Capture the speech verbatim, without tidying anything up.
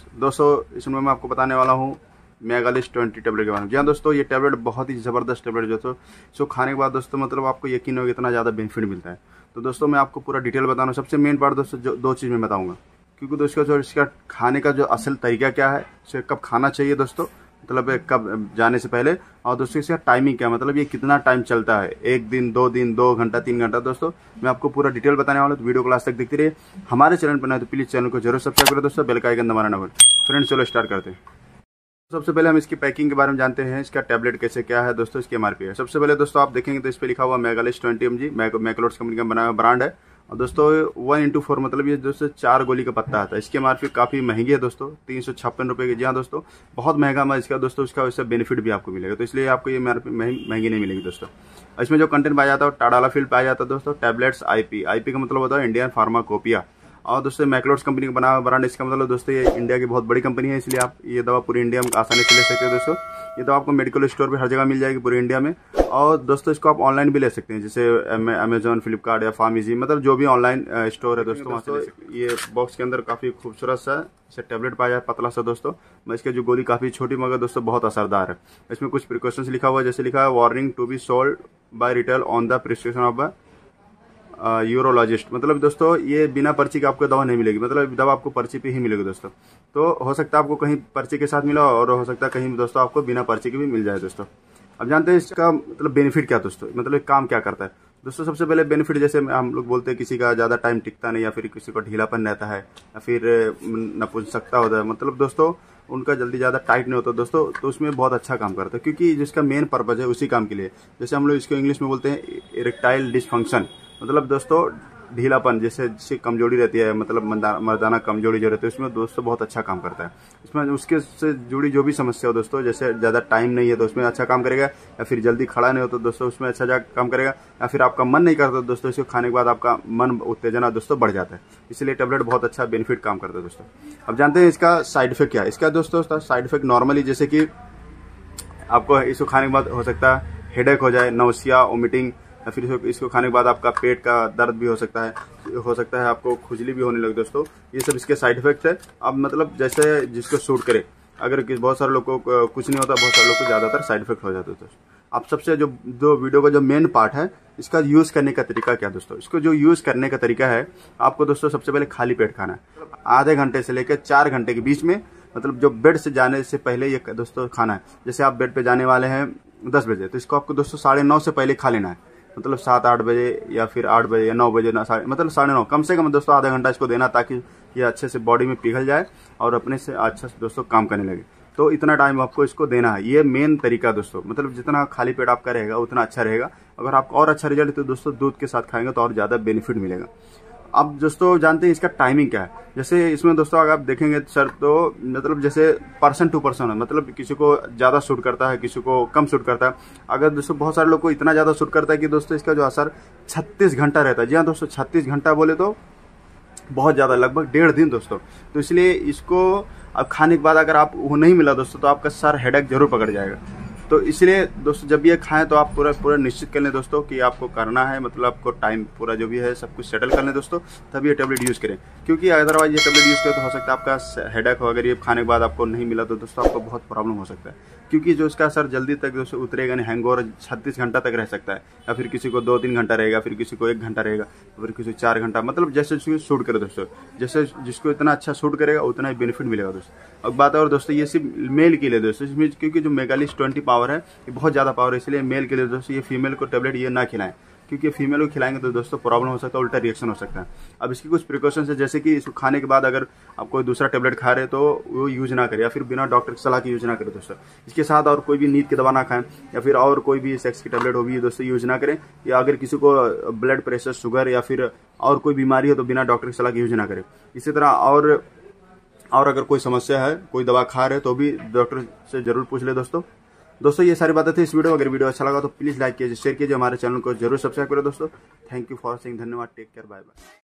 दोस्तों इसमें मैं आपको बताने वाला हूँ मेगालिस्ट ट्वेंटी टैबलेट के बारे में। जी हाँ दोस्तों, ये टैबलेट बहुत ही ज़बरदस्त टैबलेट दोस्तों, इसको खाने के बाद दोस्तों मतलब आपको यकीन होगा इतना ज़्यादा बेनिफिट मिलता है। तो दोस्तों मैं आपको पूरा डिटेल बताना, सबसे मेन पार्ट दोस्तों जो दो चीज़ मैं बताऊँगा, क्योंकि दोस्तों जो इसका खाने का जो असल तरीका क्या है, इसे कब खाना चाहिए दोस्तों, मतलब कब जाने से पहले, और दोस्तों इसका टाइमिंग क्या, मतलब ये कितना टाइम चलता है, एक दिन, दो दिन, दो घंटा, तीन घंटा। दोस्तों मैं आपको पूरा डिटेल बताने वाला हूँ, तो वीडियो क्लास तक देखते रहिए। हमारे चैनल पर नए तो प्लीज़ चैनल को जरूर सब्सक्राइब करें दोस्तों, बेल का आइकन दबाना ना भूलें। फ्रेंड्स चलो स्टार्ट करते हैं। सबसे पहले हम इसकी पैकिंग के बारे में जानते हैं, इसका टैबलेट कैसे क्या है दोस्तों, इसकी एमआरपी है। सबसे पहले दोस्तों आप देखेंगे तो इस पर लिखा हुआ मेगालिस्ट twenty M G, Macleods company का बना हुआ ब्रांड है। और दोस्तों वन इंटू फोर मतलब ये दोस्तों चार गोली का पत्ता आता है। इसकी एमआरपी काफ़ी महंगी है दोस्तों, तीन सौ छप्पन रुपये की। जी हाँ दोस्तों, बहुत महंगा मैं इसका दोस्तों, इसका वैसे बेनिफिट भी आपको मिलेगा, तो इसलिए आपको ये एमआरपी महंगी नहीं मिलेगी दोस्तों। इसमें जो कंटेंट पाया जाता है टाडालाफिल पाया जाता है दोस्तों, टैबलेट्स आईपी, आईपी का मतलब होता है इंडियन फार्माकोपिया। और दोस्तों मैक्लोड्स कंपनी का बना हुआ ब्रांड, इसका मतलब दोस्तों ये इंडिया की बहुत बड़ी कंपनी है, इसलिए आप ये दवा पूरी इंडिया में आसानी से ले सकते हो दोस्तों। ये दवा आपको मेडिकल स्टोर पे हर जगह मिल जाएगी पूरी इंडिया में। और दोस्तों इसको आप ऑनलाइन भी ले सकते हैं, जैसे अमेजोन, फ्लिपकार्ट या फार्मेसी, मतलब जो भी ऑनलाइन स्टोर है दोस्तों वहाँ से ले सकते हैं। ये बॉक्स के अंदर काफ़ी खूबसूरत सा इसे टैबलेट पाया जाए, पतला सा दोस्तों। मैं इसकी जो गोली काफ़ी छोटी मगर दोस्तों बहुत असरदार है। इसमें कुछ प्रिकॉशंस लिखा हुआ है, जैसे लिखा है warning to be sold by retail on the prescription of urologist, मतलब दोस्तों ये बिना पर्ची के आपको दवा नहीं मिलेगी, मतलब दवा आपको पर्ची पे ही मिलेगी दोस्तों। तो हो सकता है आपको कहीं पर्ची के साथ मिला और हो सकता है कहीं दोस्तों आपको बिना पर्ची के भी मिल जाए दोस्तों। अब जानते हैं इसका मतलब बेनिफिट क्या दोस्तों, मतलब काम क्या करता है दोस्तों। सबसे पहले बेनिफिट, जैसे हम लोग बोलते हैं किसी का ज़्यादा टाइम टिकता नहीं, या फिर किसी को ढीलापन रहता है, या फिर नपुंसकता होता है, मतलब दोस्तों उनका जल्दी ज़्यादा टाइट नहीं होता दोस्तों, तो उसमें बहुत अच्छा काम करता है, क्योंकि जिसका मेन पर्पज़ है उसी काम के लिए। जैसे हम लोग इसको इंग्लिश में बोलते हैं इरेक्टाइल डिसफंक्शन, मतलब दोस्तों ढीलापन, जैसे जिससे कमजोरी रहती है, मतलब मर्दाना कमजोरी जो रहती है, उसमें दोस्तों बहुत अच्छा काम करता है। इसमें उसके से जुड़ी जो भी समस्या हो दोस्तों, जैसे ज़्यादा टाइम नहीं है तो उसमें अच्छा काम करेगा, या फिर जल्दी खड़ा नहीं हो तो दोस्तों उसमें अच्छा जा काम करेगा, या फिर आपका मन नहीं करता दोस्तों इसको खाने के बाद आपका मन उत्तेजना दोस्तों बढ़ जाता है, इसलिए टैबलेट बहुत अच्छा बेनिफिट काम करता है दोस्तों। अब जानते हैं इसका साइड इफेक्ट क्या है। इसका दोस्तों साइड इफेक्ट नॉर्मली जैसे कि आपको इसको खाने के बाद हो सकता है हेडेक हो जाए, नौसिया, वोमिटिंग, या फिर इसको खाने के बाद आपका पेट का दर्द भी हो सकता है, हो सकता है आपको खुजली भी होने लगे दोस्तों। ये सब इसके साइड इफेक्ट है। अब मतलब जैसे जिसको सूट करे, अगर बहुत सारे लोगों को कुछ नहीं होता, बहुत सारे लोगों को ज़्यादातर साइड इफेक्ट हो जाता है दोस्तों। अब सबसे जो जो वीडियो का जो मेन पार्ट है, इसका यूज़ करने का तरीका क्या दोस्तों। इसको जो यूज़ करने का तरीका है, आपको दोस्तों सबसे पहले खाली पेट खाना है, आधे घंटे से लेकर चार घंटे के बीच में, मतलब जो बेड से जाने से पहले ये दोस्तों खाना है। जैसे आप बेड पे जाने वाले हैं दस बजे, तो इसको आपको दोस्तों साढ़े नौ से पहले खा लेना है, मतलब सात आठ बजे या फिर आठ बजे या नौ बजे ना, मतलब साढ़े नौ, कम से कम दोस्तों आधा घंटा इसको देना, ताकि ये अच्छे से बॉडी में पिघल जाए और अपने से अच्छा से दोस्तों काम करने लगे। तो इतना टाइम आपको इसको देना है, ये मेन तरीका दोस्तों। मतलब जितना खाली पेट आपका रहेगा उतना अच्छा रहेगा। अगर आपको और अच्छा रिजल्ट तो दोस्तों दूध के साथ खाएंगे तो और ज़्यादा बेनिफिट मिलेगा। अब दोस्तों जानते हैं इसका टाइमिंग क्या है। जैसे इसमें दोस्तों अगर आप देखेंगे सर, तो मतलब जैसे पर्सन टू पर्सन है, मतलब किसी को ज़्यादा सूट करता है, किसी को कम सूट करता है। अगर दोस्तों बहुत सारे लोग को इतना ज़्यादा सूट करता है कि दोस्तों इसका जो असर छत्तीस घंटा रहता है। जी हाँ दोस्तों, छत्तीस घंटा बोले तो बहुत ज़्यादा, लगभग डेढ़ दिन दोस्तों। तो इसलिए इसको अब खाने के बाद अगर आप वो नहीं मिला दोस्तों, तो आपका सर हेडेक जरूर पकड़ जाएगा। तो इसलिए दोस्तों जब ये खाएं तो आप पूरा पूरा निश्चित कर लें दोस्तों कि आपको करना है, मतलब आपको टाइम पूरा जो भी है सब कुछ सेटल कर लें दोस्तों, तभी ये टैबलेट यूज़ करें। क्योंकि अदरवाइज ये टैबलेट यूज़ करें तो हो सकता है आपका हेडेक हो, अगर ये खाने के बाद आपको नहीं मिला तो दोस्तों आपको बहुत प्रॉब्लम हो सकता है, क्योंकि जो इसका असर जल्दी तक दोस्तों उतरेगा नहीं, हैंगओवर छत्तीस घंटा तक रह सकता है, या फिर किसी को दो तीन घंटा रहेगा, फिर किसी को एक घंटा रहेगा, फिर किसी को चार घंटा, मतलब जैसे जिसको सूट करे दोस्तों, जैसे जिसको इतना अच्छा सूट करेगा उतना ही बेनिफिट मिलेगा दोस्तों। अब बात और दोस्तों ये सिर्फ मेल के लिए दोस्तों, इसमें क्योंकि जो मेगालिस्ट ट्वेंटी पावर है ये बहुत ज़्यादा पावर है, इसलिए मेल के लिए दोस्तों ये फीमेल को टैबलेट ये ना खिलाएं, क्योंकि फीमेल को खिलाएंगे तो दोस्तों प्रॉब्लम हो सकता है, उल्टा रिएक्शन हो सकता है। अब इसकी कुछ प्रिकॉशंस है, जैसे कि इसको खाने के बाद अगर आप कोई दूसरा टैबलेट खा रहे तो वो यूज ना करें, या फिर बिना डॉक्टर की सलाह के यूज ना करें दोस्तों। इसके साथ और कोई भी नींद की दवा ना खाएं, या फिर और कोई भी सेक्स की टैबलेट होगी दोस्तों यूज ना करें। या अगर किसी को ब्लड प्रेशर, शुगर या फिर और कोई बीमारी हो तो बिना डॉक्टर की सलाह के यूज ना करें। इसी तरह और और अगर कोई समस्या है, कोई दवा खा रहे तो भी डॉक्टर से जरूर पूछ ले दोस्तों। दोस्तों ये सारी बातें थी इस वीडियो। अगर वीडियो अच्छा लगा तो प्लीज़ लाइक कीजिए, शेयर कीजिए, हमारे चैनल को जरूर सब्सक्राइब करें दोस्तों। थैंक यू फॉर वॉचिंग, धन्यवाद, टेक केयर, बाय बाय।